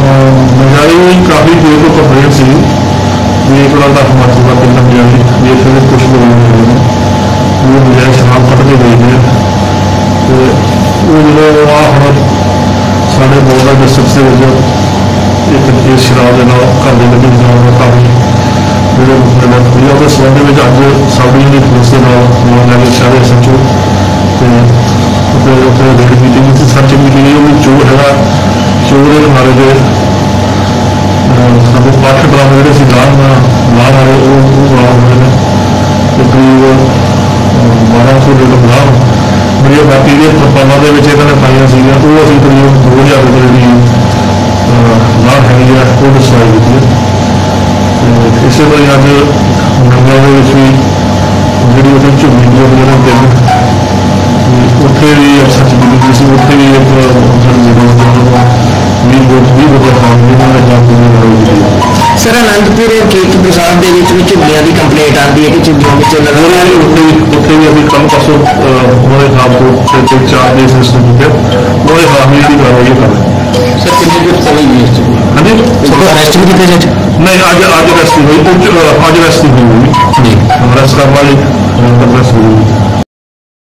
मजाली काफ़ी देर को कंप्लेंट सी भी एक बार दस मार्च का पिंड मजाली भी फिर कुछ लोग वो बजाय शराब कट के गई है तो वो जो आ हम साढ़े बोर्ड का डिस्ट्रिक्ट से एक इस शराब के घर के लगे जाने काफ़ी जो उसके संबंध में अज सब यूनिट पुलिस के नाम लैके शहर SHO raid meeting search meeting है चोर है चोर के मारे जो सब पक्ष ड्रामे जोड़े लाभ वाले वो गुलाम हुए हैं करीब 1200 लीटर गुलाम मेरी बाकी तरपालों के इन्होंने पाइया वो अभी करीब 2000 रुपये जी लाभ हैगी है वो डिस्ट्रॉय की है इस तरह अज नंबर भी जी उसे झुग्गी दिन उत्थे भी सर्च मीटिंग सी उत्थे भी एक सर आनंदपुर और कीर्ति प्रसाद के झुग्गियां की कंप्लेंट आती है कि झुग्गियों उत्थे भी अभी कल परसों उन्होंने खिलाफ 4 डेज रजिस्टर किए उन्होंने खिलाफ भी कार्रवाई कर रहे हैं। सर कितने गिरफ्तारी हुई हाँ जी अरेस्ट भी किए जाए नहीं अज अरेस्ट हुई अज अरेस्ट हुई अरेस्ट करने वाली अरेस्ट हुई